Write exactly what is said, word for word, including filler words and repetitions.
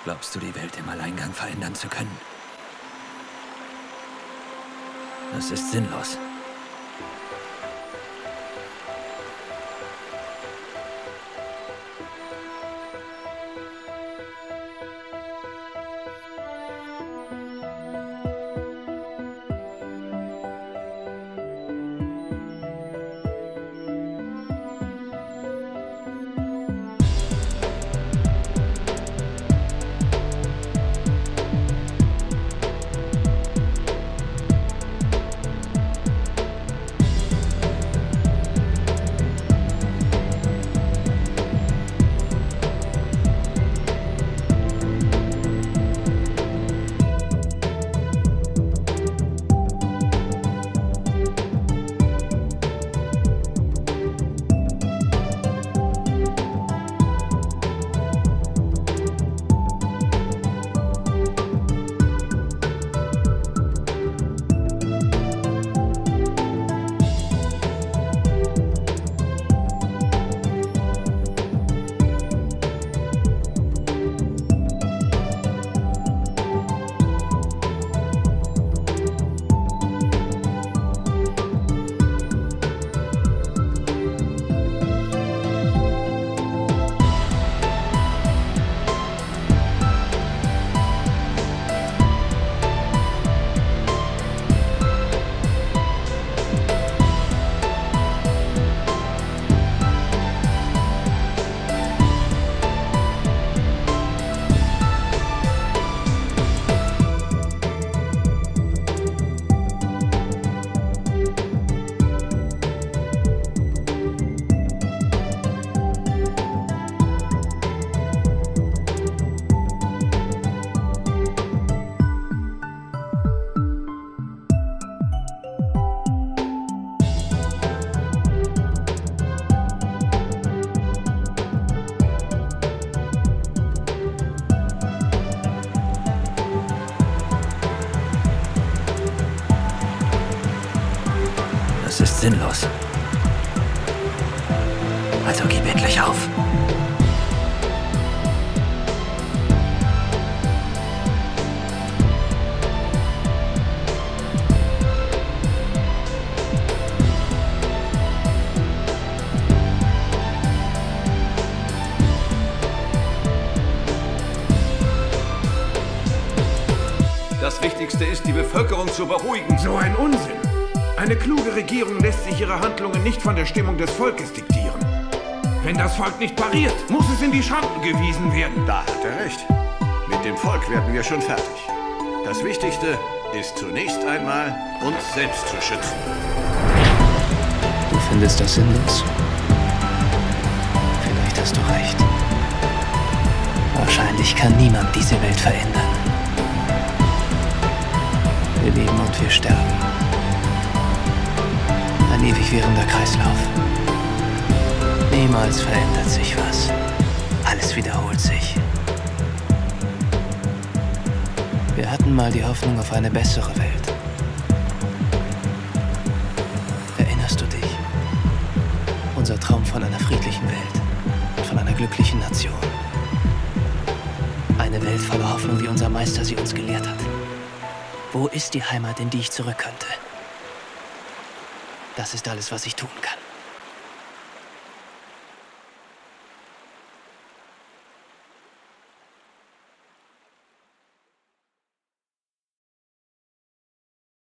Glaubst du, die Welt im Alleingang verändern zu können? Das ist sinnlos. Das ist sinnlos. Also gib endlich auf. Das Wichtigste ist, die Bevölkerung zu beruhigen. So ein Unsinn! Eine kluge Regierung lässt sich ihre Handlungen nicht von der Stimmung des Volkes diktieren. Wenn das Volk nicht pariert, muss es in die Schranken gewiesen werden. Da hat er recht. Mit dem Volk werden wir schon fertig. Das Wichtigste ist zunächst einmal, uns selbst zu schützen. Du findest das sinnlos? Vielleicht hast du recht. Wahrscheinlich kann niemand diese Welt verändern. Wir leben und wir sterben. Ein ewig währender Kreislauf. Niemals verändert sich was. Alles wiederholt sich. Wir hatten mal die Hoffnung auf eine bessere Welt. Erinnerst du dich? Unser Traum von einer friedlichen Welt. Von einer glücklichen Nation. Eine Welt voller Hoffnung, wie unser Meister sie uns gelehrt hat. Wo ist die Heimat, in die ich zurück könnte? Das ist alles, was ich tun kann.